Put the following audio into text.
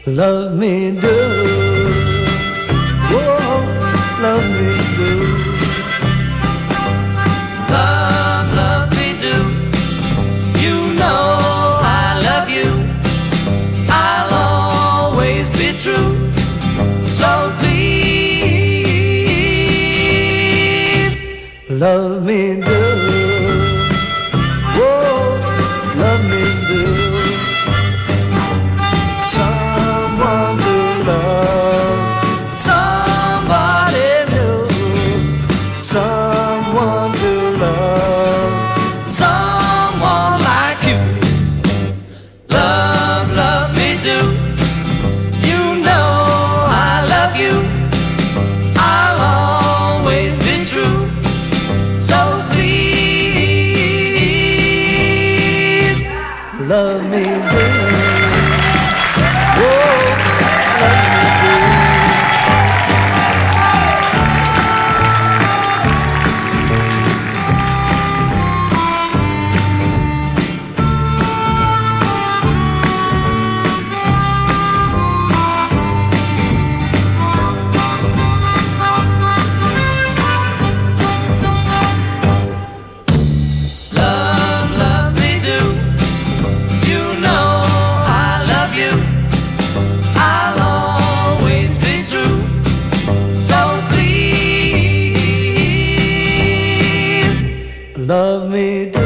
Love me do, whoa, love me do. Love me do. You know I love you. I'll always be true. So please, Love me do, whoa, love me do. Someone to love, somebody new, someone to love. someone like you. Love me do. You know I love you. I'll always be true. So please, Love me do, whoa, love me do. love me do. You know I love you. I'll always be true. So please, Love me do.